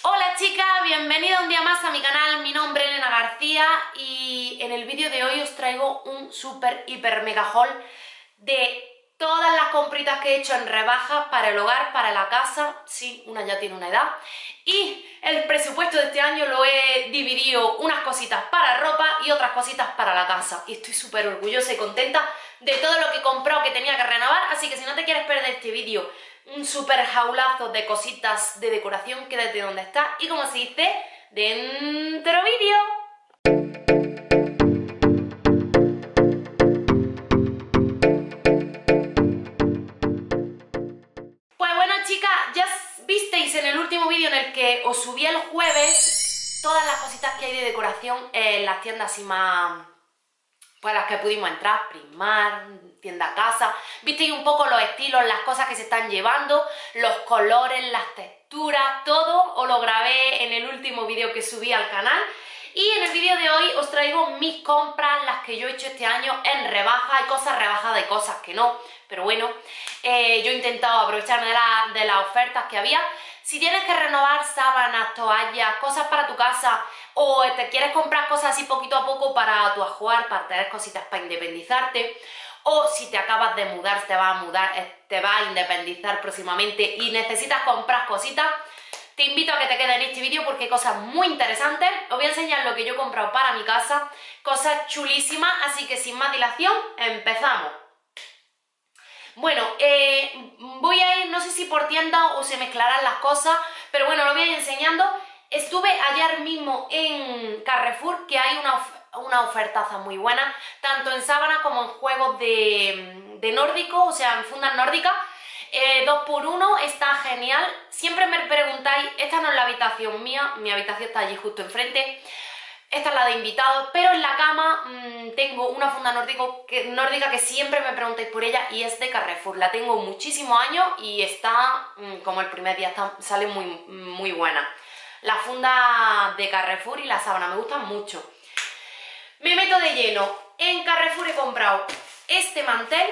Hola chicas, bienvenidas un día más a mi canal, mi nombre es Elena García y en el vídeo de hoy os traigo un super hiper mega haul de todas las compritas que he hecho en rebajas para el hogar, para la casa, sí, una ya tiene una edad, y el presupuesto de este año lo he dividido unas cositas para ropa y otras cositas para la casa y estoy súper orgullosa y contenta de todo lo que he comprado que tenía que renovar, así que si no te quieres perder este vídeo, un super jaulazo de cositas de decoración, quédate donde está y como se dice, dentro vídeo. Pues bueno chicas, ya visteis en el último vídeo en el que os subí el jueves todas las cositas que hay de decoración en las tiendas así más... pues las que pudimos entrar, Primark, tienda casa, visteis un poco los estilos, las cosas que se están llevando, los colores, las texturas, todo os lo grabé en el último vídeo que subí al canal. Y en el vídeo de hoy os traigo mis compras, las que yo he hecho este año en rebaja. Hay cosas rebajadas y cosas que no, pero bueno, yo he intentado aprovecharme de las ofertas que había. Si tienes que renovar sábanas, toallas, cosas para tu casa o te quieres comprar cosas así poquito a poco para tu ajuar, para tener cositas para independizarte, o si te acabas de mudar, te vas a independizar próximamente y necesitas comprar cositas, te invito a que te quedes en este vídeo porque hay cosas muy interesantes. Os voy a enseñar lo que yo he comprado para mi casa, cosas chulísimas, así que sin más dilación, empezamos. Bueno, voy a ir, no sé si por tienda o se mezclarán las cosas, pero bueno, lo voy a ir enseñando. Estuve ayer mismo en Carrefour, que hay una ofertaza muy buena, tanto en sábanas como en juegos de nórdico, o sea, en fundas nórdicas. 2x1, está genial. Siempre me preguntáis, esta no es la habitación mía, mi habitación está allí justo enfrente. Esta es la de invitados, pero en la cama tengo una funda nórdica que siempre me preguntáis por ella y es de Carrefour. La tengo muchísimos años y está, como el primer día, sale muy buena. La funda de Carrefour y la sábana me gustan mucho. Me meto de lleno. En Carrefour he comprado este mantel.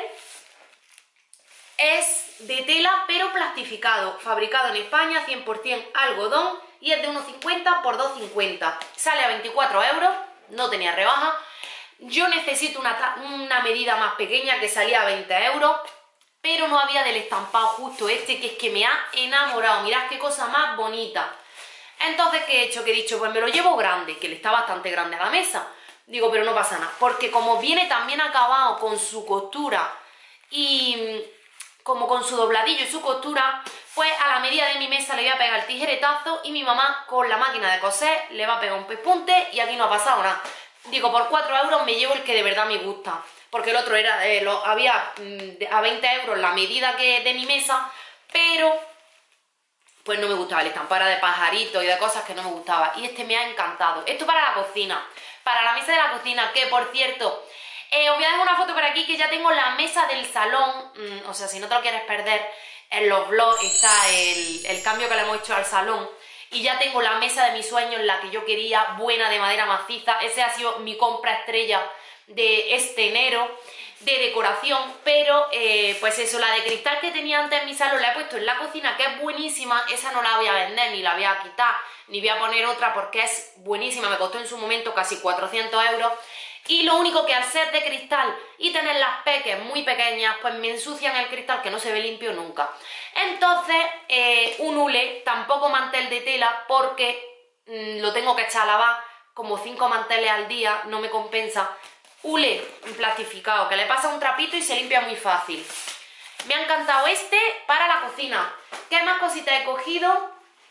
Es de tela pero plastificado, fabricado en España, 100% algodón y es de 1,50 por 2,50. Sale a 24 euros, no tenía rebaja. Yo necesito una medida más pequeña que salía a 20 euros, pero no había del estampado justo este, que es que me ha enamorado. Mirad qué cosa más bonita. Entonces, ¿qué he hecho? Que he dicho, pues me lo llevo grande, que le está bastante grande a la mesa. Digo, pero no pasa nada, porque como viene también acabado con su costura y como con su dobladillo y su costura, pues a la medida de mi mesa le voy a pegar el tijeretazo y mi mamá con la máquina de coser le va a pegar un pespunte y aquí no ha pasado nada. Digo, por 4 euros me llevo el que de verdad me gusta, porque el otro era había a 20 euros la medida de mi mesa, pero pues no me gustaba, el estampado era de pajaritos y de cosas que no me gustaba, y este me ha encantado. Esto para la cocina, para la mesa de la cocina, que por cierto, os voy a dejar una foto por aquí que ya tengo la mesa del salón, o sea, si no te lo quieres perder, en los vlogs está el cambio que le hemos hecho al salón, y ya tengo la mesa de mis sueños, la que yo quería, buena, de madera maciza. Ese ha sido mi compra estrella de este enero, de decoración, pero pues eso, la de cristal que tenía antes en mi salón la he puesto en la cocina, que es buenísima. Esa no la voy a vender, ni la voy a quitar, ni voy a poner otra porque es buenísima, me costó en su momento casi 400 euros. Y lo único que al ser de cristal y tener las peques muy pequeñas, pues me ensucian el cristal que no se ve limpio nunca. Entonces, un hule, tampoco mantel de tela, porque lo tengo que echar a lavar, como 5 manteles al día, no me compensa. Hule plastificado, que le pasa un trapito y se limpia muy fácil. Me ha encantado este para la cocina. ¿Qué más cositas he cogido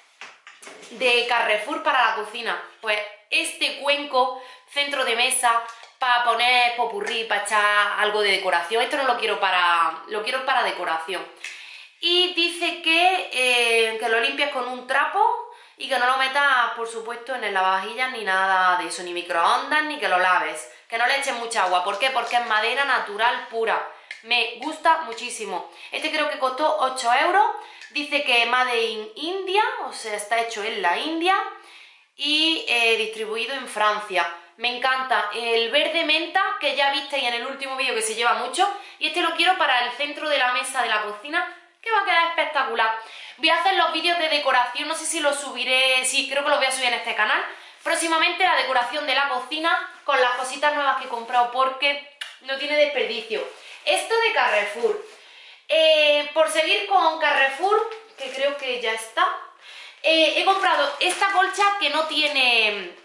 de Carrefour para la cocina? Pues este cuenco, centro de mesa, para poner popurrí, para echar algo de decoración. Esto no lo quiero lo quiero para decoración. Y dice que lo limpies con un trapo y que no lo metas, por supuesto, en el lavavajillas ni nada de eso, ni microondas, ni que lo laves. Que no le eches mucha agua. ¿Por qué? Porque es madera natural pura. Me gusta muchísimo. Este creo que costó 8 euros. Dice que Made in India, o sea, está hecho en la India y distribuido en Francia. Me encanta el verde menta, que ya visteis en el último vídeo que se lleva mucho, y este lo quiero para el centro de la mesa de la cocina, que va a quedar espectacular. Voy a hacer los vídeos de decoración, no sé si los subiré, sí, creo que los voy a subir en este canal. Próximamente la decoración de la cocina con las cositas nuevas que he comprado porque no tiene desperdicio. Esto de Carrefour. Por seguir con Carrefour, que creo que ya está, he comprado esta colcha que no tiene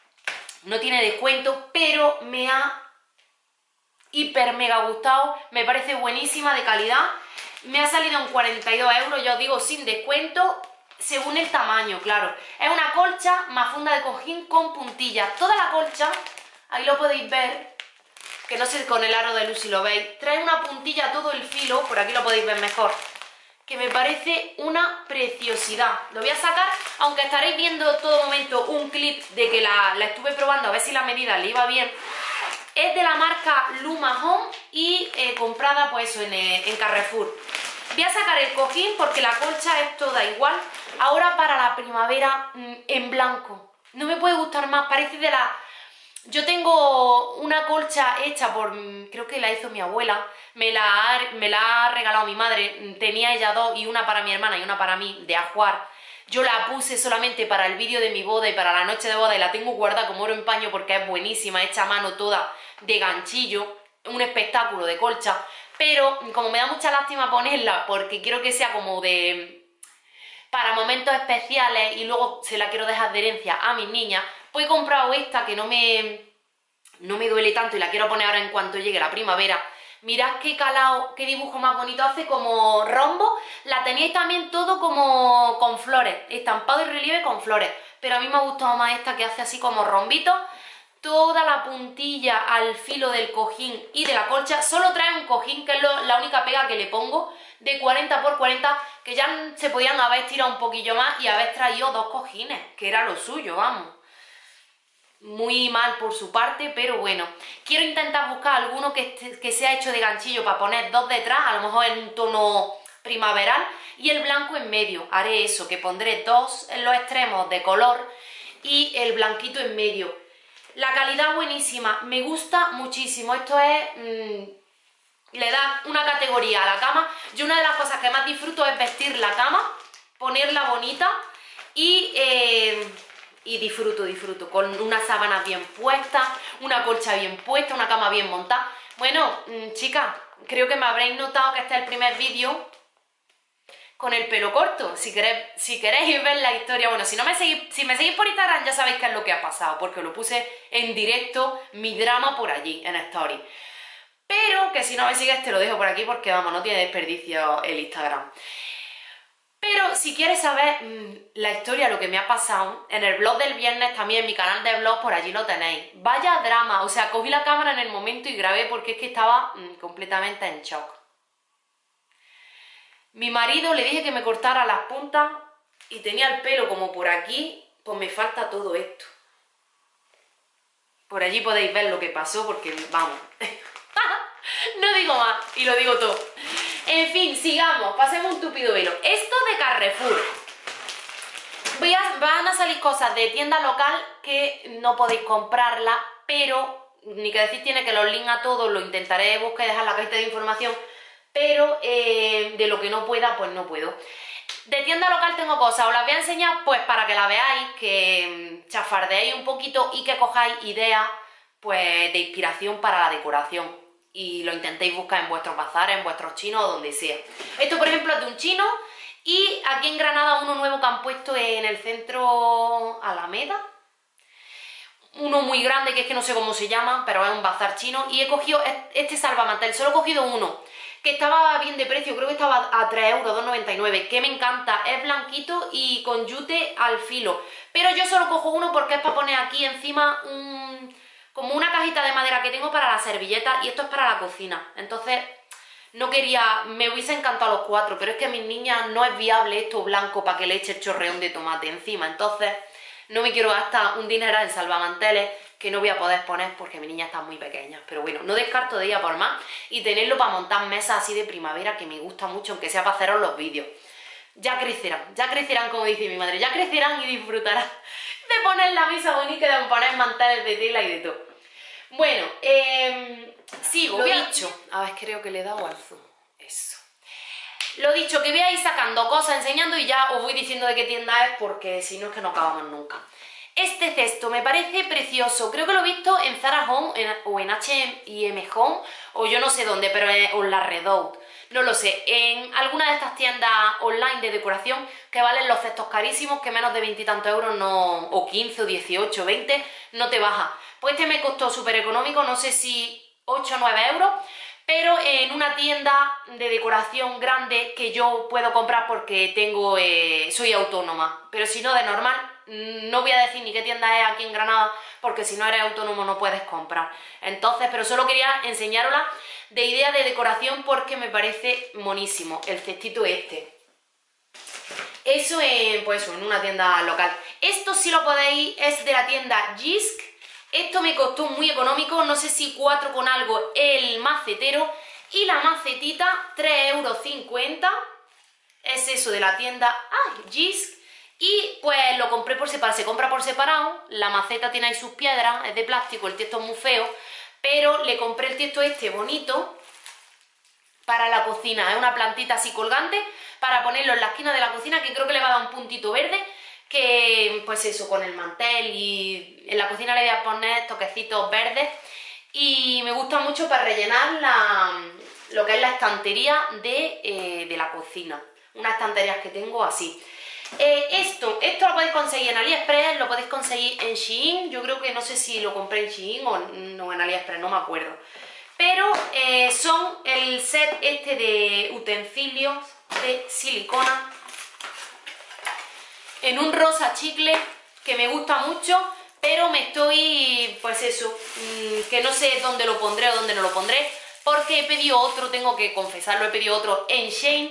descuento, pero me ha hiper mega gustado, me parece buenísima, de calidad. Me ha salido en 42 euros, ya os digo, sin descuento, según el tamaño, claro. Es una colcha más funda de cojín con puntillas. Toda la colcha, ahí lo podéis ver, que no sé con el aro de luz si lo veis, trae una puntilla a todo el filo, por aquí lo podéis ver mejor, que me parece una preciosidad. Lo voy a sacar, aunque estaréis viendo todo momento un clip de que la estuve probando a ver si la medida le iba bien. Es de la marca Luma Home y comprada pues eso en Carrefour. Voy a sacar el cojín porque la colcha es toda igual. Ahora para la primavera en blanco. No me puede gustar más, parece de la... Yo tengo una colcha hecha por... creo que la hizo mi abuela. Me la ha regalado mi madre. Tenía ella dos y una para mi hermana y una para mí de ajuar. Yo la puse solamente para el vídeo de mi boda y para la noche de boda y la tengo guardada como oro en paño porque es buenísima, hecha a mano toda de ganchillo, un espectáculo de colcha, pero como me da mucha lástima ponerla porque quiero que sea como de... para momentos especiales y luego se la quiero dejar de herencia a mis niñas, pues he comprado esta que no me duele tanto y la quiero poner ahora en cuanto llegue la primavera. Mirad qué calado, qué dibujo más bonito, hace como rombo. La tenéis también todo como con flores, estampado y relieve con flores, pero a mí me ha gustado más esta que hace así como rombitos. Toda la puntilla al filo del cojín y de la colcha. Solo trae un cojín, que es la única pega que le pongo, de 40 por 40, que ya se podían haber estirado un poquillo más y haber traído dos cojines, que era lo suyo, vamos. Muy mal por su parte, pero bueno. Quiero intentar buscar alguno que sea hecho de ganchillo para poner dos detrás, a lo mejor en un tono primaveral, y el blanco en medio. Haré eso, que pondré dos en los extremos de color y el blanquito en medio. La calidad buenísima, me gusta muchísimo. Esto es... le da una categoría a la cama. Yo una de las cosas que más disfruto es vestir la cama, ponerla bonita y disfruto con unas sábanas bien puestas, una colcha bien puesta, una cama bien montada. Bueno, chicas, creo que me habréis notado que este es el primer vídeo con el pelo corto. Si queréis ver la historia, bueno, si me seguís por Instagram ya sabéis qué es lo que ha pasado, porque lo puse en directo, mi drama por allí, en Story. Pero que si no me sigues te lo dejo por aquí porque, vamos, no tiene desperdicio el Instagram. Pero si quieres saber la historia, lo que me ha pasado, en el vlog del viernes también, en mi canal de vlog, por allí lo tenéis. Vaya drama, o sea, cogí la cámara en el momento y grabé porque es que estaba completamente en shock. Mi marido le dije que me cortara las puntas y tenía el pelo como por aquí, pues me falta todo esto. Por allí podéis ver lo que pasó porque, vamos, no digo más y lo digo todo. En fin, sigamos, pasemos un tupido velo. Esto de Carrefour. Van a salir cosas de tienda local que no podéis comprarla, pero, ni que decir tiene que los links a todos, lo intentaré buscar y dejar en la cajita de información, pero de lo que no pueda, pues no puedo. De tienda local tengo cosas, os las voy a enseñar pues para que la veáis, que chafardeéis un poquito y que cojáis ideas pues de inspiración para la decoración. Y lo intentéis buscar en vuestros bazares, en vuestros chinos o donde sea. Esto, por ejemplo, es de un chino. Y aquí en Granada uno nuevo que han puesto en el centro Alameda. Uno muy grande, que es que no sé cómo se llama, pero es un bazar chino. Y he cogido este salvamantel, solo he cogido uno, que estaba bien de precio, creo que estaba a 3 euros, 2,99, que me encanta. Es blanquito y con yute al filo. Pero yo solo cojo uno porque es para poner aquí encima como una cajita de madera que tengo para la servilleta, y esto es para la cocina. Entonces no quería, me hubiese encantado los 4, pero es que a mis niñas no es viable esto blanco para que le eche el chorreón de tomate encima. Entonces no me quiero gastar un dineral en salvamanteles que no voy a poder poner porque mis niñas están muy pequeñas. Pero bueno, no descarto de ella por más y tenerlo para montar mesas así de primavera, que me gusta mucho, aunque sea para haceros los vídeos. Ya crecerán como dice mi madre, ya crecerán y disfrutarán de poner la mesa bonita, de poner manteles de tela y de todo. Bueno, sigo, lo dicho. A ver, creo que le he dado al zoom. Eso. Lo dicho, que voy a ir sacando cosas, enseñando y ya os voy diciendo de qué tienda es porque si no es que no acabamos nunca. Este cesto me parece precioso, creo que lo he visto en Zara Home o en H&M Home o yo no sé dónde, pero o en la Redout, no lo sé, en alguna de estas tiendas online de decoración que valen los cestos carísimos, que menos de 20 y tantos euros no, o 15 o 18 o 20 no te baja. Pues este me costó súper económico, no sé si 8 o 9 euros, pero en una tienda de decoración grande que yo puedo comprar porque soy autónoma, pero si no, de normal, no voy a decir ni qué tienda es aquí en Granada, porque si no eres autónomo no puedes comprar. Entonces, pero solo quería enseñarosla de idea de decoración porque me parece monísimo, el cestito este. Eso en una tienda local. Esto sí lo podéis, es de la tienda Jysk. Esto me costó muy económico, no sé si 4 con algo el macetero. Y la macetita, 3,50 €. Es eso de la tienda Jysk. Y pues lo compré por separado, se compra por separado. La maceta tiene ahí sus piedras, es de plástico, el tiesto es muy feo. Pero le compré el tiesto este bonito para la cocina. Es una plantita así colgante para ponerlo en la esquina de la cocina, que creo que le va a dar un puntito verde. Que pues eso, con el mantel, y en la cocina le voy a poner toquecitos verdes y me gusta mucho para rellenar lo que es la estantería de la cocina, unas estanterías que tengo así. Esto lo podéis conseguir en AliExpress, lo podéis conseguir en Shein, yo creo que no sé si lo compré en Shein o no en AliExpress, no me acuerdo, pero son el set este de utensilios de silicona en un rosa chicle que me gusta mucho, pero me estoy, pues eso, que no sé dónde lo pondré o dónde no lo pondré, porque he pedido otro, tengo que confesarlo, he pedido otro en Shein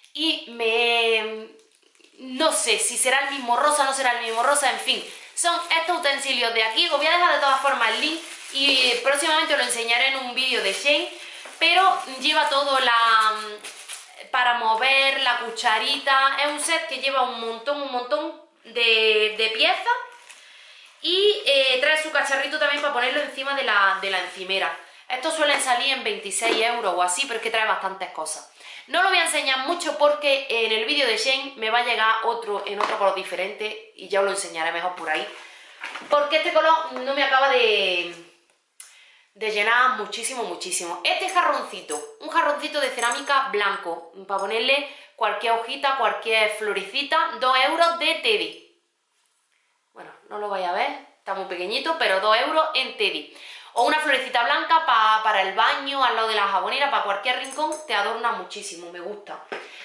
y no sé si será el mismo rosa, no será el mismo rosa, en fin, son estos utensilios de aquí. Os voy a dejar de todas formas el link y próximamente os lo enseñaré en un vídeo de Shein, pero lleva todo para mover, la cucharita, es un set que lleva un montón de piezas y trae su cacharrito también para ponerlo encima de la encimera. Estos suelen salir en 26 € o así, pero es que trae bastantes cosas. No lo voy a enseñar mucho porque en el vídeo de Shein me va a llegar otro en otro color diferente y ya os lo enseñaré mejor por ahí, porque este color no me acaba de llenar muchísimo. Este jarroncito, un jarroncito de cerámica blanco, para ponerle cualquier hojita, cualquier florecita, 2 € de Teddy. Bueno, no lo vais a ver, está muy pequeñito, pero 2 € en Teddy. O una florecita blanca para el baño, al lado de la jabonera, para cualquier rincón, te adorna muchísimo, me gusta.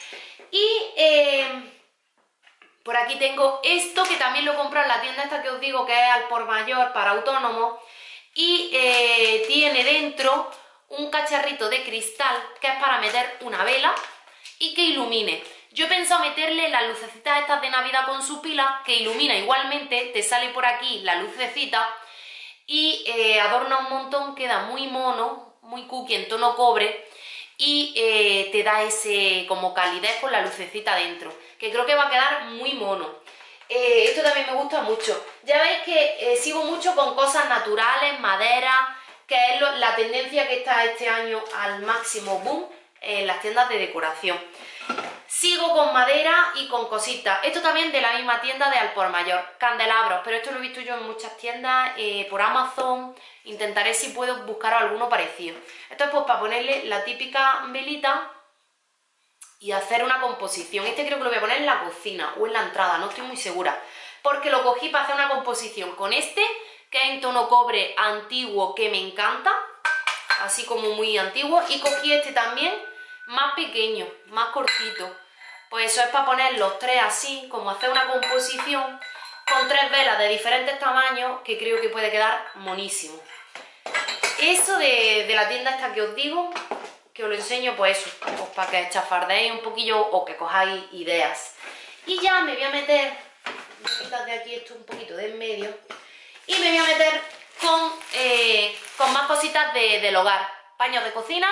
Y por aquí tengo esto, que también lo compré en la tienda esta que os digo, que es al por mayor para autónomos. Y tiene dentro un cacharrito de cristal que es para meter una vela y que ilumine. Yo he pensado meterle las lucecitas estas de Navidad con su pila, que ilumina igualmente, te sale por aquí la lucecita y adorna un montón, queda muy mono, muy cookie en tono cobre y te da ese como calidez con la lucecita dentro, que creo que va a quedar muy mono. Esto también me gusta mucho. Ya veis que sigo mucho con cosas naturales, madera, que es la tendencia que está este año al máximo boom en las tiendas de decoración. Sigo con madera y con cositas. Esto también de la misma tienda de al por mayor, candelabros, pero esto lo he visto yo en muchas tiendas, por Amazon. Intentaré si puedo buscar alguno parecido. Esto es pues para ponerle la típica velita y hacer una composición. Este creo que lo voy a poner en la cocina o en la entrada, no estoy muy segura, porque lo cogí para hacer una composición con este, que es en tono cobre antiguo, que me encanta, así como muy antiguo, y cogí este también, más pequeño, más cortito. Pues eso es para poner los tres así, como hacer una composición con 3 velas de diferentes tamaños, que creo que puede quedar monísimo. Eso de la tienda esta que os digo, que os lo enseño, pues eso, pues para que chafardeéis un poquillo o que cojáis ideas. Y ya me voy a meter, voy a quitar de aquí esto un poquito de en medio, y me voy a meter con más cositas del hogar, paños de cocina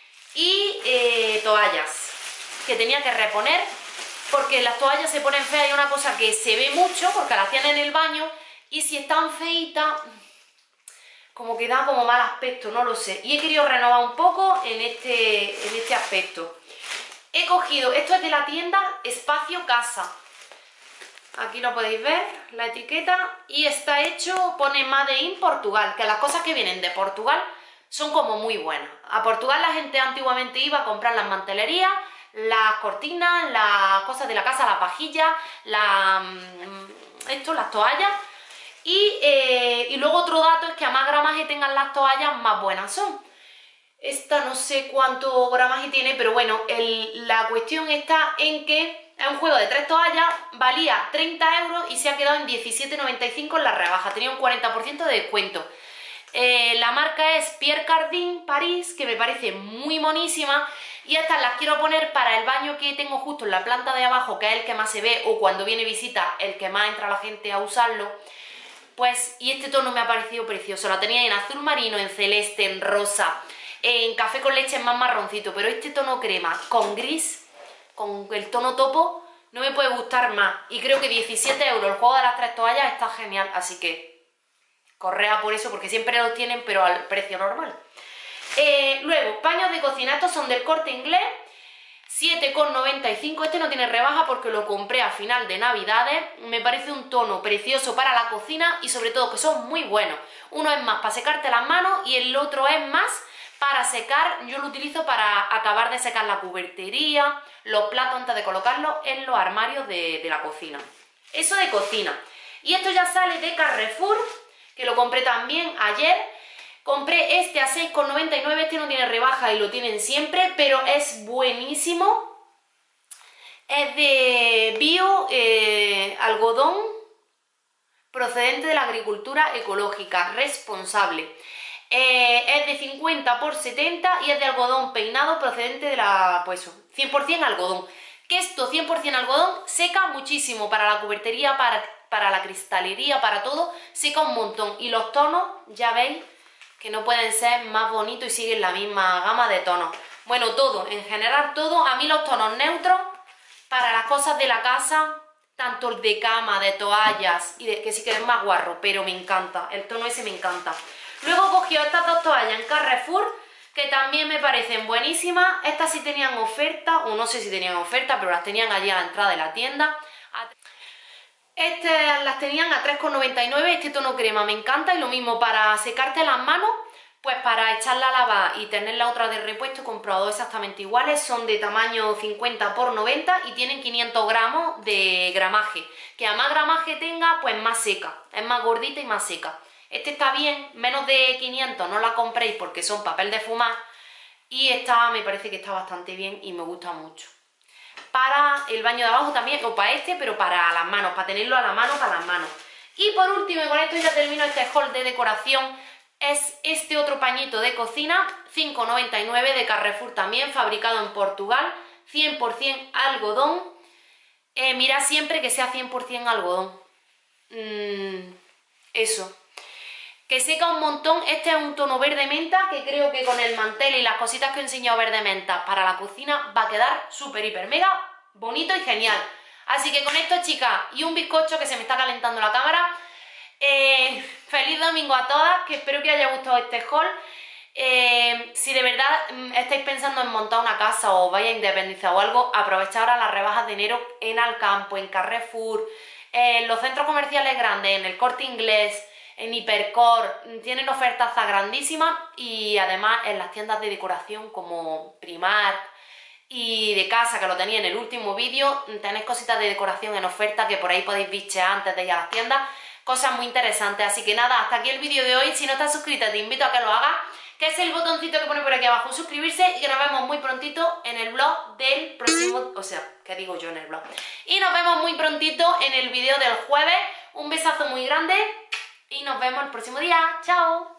y toallas, que tenía que reponer, porque las toallas se ponen feas y una cosa que se ve mucho, porque las tienen en el baño, y si están feitas, como que da como mal aspecto, no lo sé. Y he querido renovar un poco en este aspecto. he cogido, esto es de la tienda Espacio Casa. Aquí lo podéis ver, la etiqueta, y está hecho, pone Made in Portugal, que las cosas que vienen de Portugal son como muy buenas. A Portugal la gente antiguamente iba a comprar las mantelerías, las cortinas, las cosas de la casa, las vajillas, las toallas, y luego otro dato es que a más gramaje tengan las toallas, más buenas son. Esta no sé cuánto gramaje tiene, pero bueno, la cuestión está en que es un juego de 3 toallas, valía 30 euros y se ha quedado en 17,95 en la rebaja, tenía un 40% de descuento. La marca es Pierre Cardin París, que me parece muy monísima, y estas las quiero poner para el baño que tengo justo en la planta de abajo, que es el que más se ve, o cuando viene visita, el que más entra la gente a usarlo. Pues, y este tono me ha parecido precioso, la tenía en azul marino, en celeste, en rosa, en café con leche es más marroncito, pero este tono crema con gris, con el tono topo, no me puede gustar más. Y creo que 17 euros el juego de las 3 toallas está genial, así que correa por eso, porque siempre los tienen, pero al precio normal. Luego, paños de cocina, estos son del Corte Inglés, 7,95, este no tiene rebaja porque lo compré a final de Navidades, me parece un tono precioso para la cocina y sobre todo que son muy buenos. Uno es más para secarte las manos y el otro es más para secar, yo lo utilizo para acabar de secar la cubertería, los platos antes de colocarlos en los armarios de la cocina. Eso de cocina. Y esto ya sale de Carrefour, que lo compré también ayer. Compré este a 6,99, este no tiene rebaja y lo tienen siempre, pero es buenísimo. Es de bio, algodón, procedente de la agricultura ecológica, responsable. Es de 50 por 70 y es de algodón peinado procedente de la, pues eso, 100% algodón. Que esto 100% algodón seca muchísimo para la cubertería, para la cristalería, para todo, seca un montón. Y los tonos, ya veis, que no pueden ser más bonitos y siguen la misma gama de tonos. Bueno, todo, en general todo, a mí los tonos neutros, para las cosas de la casa, tanto el de cama, de toallas, y que sí que es más guarro, pero me encanta, el tono ese me encanta. Luego cogí estas 2 toallas en Carrefour, que también me parecen buenísimas. Estas sí tenían oferta, o no sé si tenían oferta, pero las tenían allí a la entrada de la tienda. Estas las tenían a 3,99, este tono crema me encanta, y lo mismo para secarte las manos, pues para echarla a lavar y tener la otra de repuesto he comprado 2 exactamente iguales, son de tamaño 50 por 90 y tienen 500 gramos de gramaje, que a más gramaje tenga, pues más seca, es más gordita y más seca. Este está bien, menos de 500 no la compréis porque son papel de fumar, y esta me parece que está bastante bien y me gusta mucho. Para el baño de abajo también, o para este, pero para las manos, para tenerlo a la mano, para las manos. Y por último, y con esto ya termino este haul de decoración, es este otro pañito de cocina, 5,99 de Carrefour también, fabricado en Portugal, 100% algodón. Mirad siempre que sea 100% algodón. Eso. Que seca un montón. Este es un tono verde menta, que creo que con el mantel y las cositas que he enseñado verde menta para la cocina va a quedar súper, hiper, mega bonito y genial. Así que con esto, chicas, y un bizcocho que se me está calentando la cámara, feliz domingo a todas, que espero que os haya gustado este haul. Si de verdad estáis pensando en montar una casa o vais a independizar o algo, aprovechad ahora las rebajas de enero en Alcampo, en Carrefour, en los centros comerciales grandes, en el Corte Inglés, en Hipercor, tienen ofertas grandísimas, y además en las tiendas de decoración como Primark y de casa, que lo tenía en el último vídeo, tenéis cositas de decoración en oferta que por ahí podéis bichear antes de ir a las tiendas, cosas muy interesantes. Así que nada, hasta aquí el vídeo de hoy. Si no estás suscrita te invito a que lo hagas, que es el botoncito que pone por aquí abajo, suscribirse, y que nos vemos muy prontito en el vlog del próximo, o sea, ¿qué digo yo en el vlog? Y nos vemos muy prontito en el vídeo del jueves. Un besazo muy grande y nos vemos el próximo día. ¡Chao!